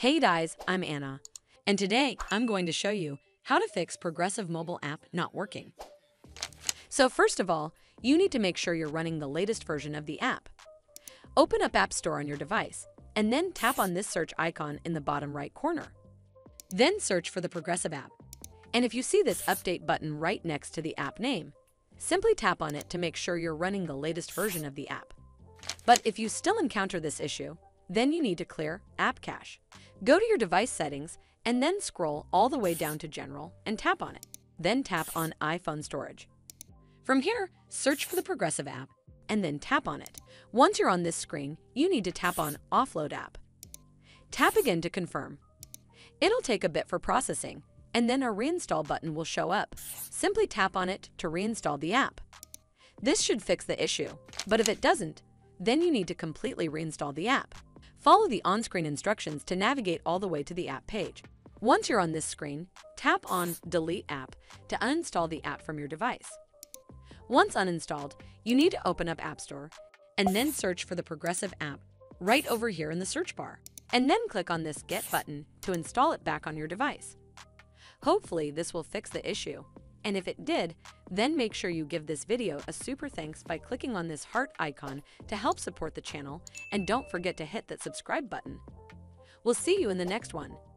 Hey guys, I'm Anna, and today I'm going to show you how to fix Progressive mobile app not working. So first of all, you need to make sure you're running the latest version of the app. Open up App Store on your device, and then tap on this search icon in the bottom right corner. Then search for the Progressive app. And if you see this update button right next to the app name, simply tap on it to make sure you're running the latest version of the app. But if you still encounter this issue, then you need to clear App Cache. Go to your device settings and then scroll all the way down to General and tap on it. Then tap on iPhone Storage. From here, search for the Progressive app and then tap on it. Once you're on this screen, you need to tap on Offload App. Tap again to confirm. It'll take a bit for processing, and then a Reinstall button will show up. Simply tap on it to reinstall the app. This should fix the issue, but if it doesn't, then you need to completely reinstall the app. Follow the on-screen instructions to navigate all the way to the app page. Once you're on this screen, tap on Delete App to uninstall the app from your device. Once uninstalled, you need to open up App Store and then search for the Progressive app right over here in the search bar, and then click on this Get button to install it back on your device. Hopefully this will fix the issue, and if it did, then make sure you give this video a super thanks by clicking on this heart icon to help support the channel, and don't forget to hit that subscribe button. We'll see you in the next one.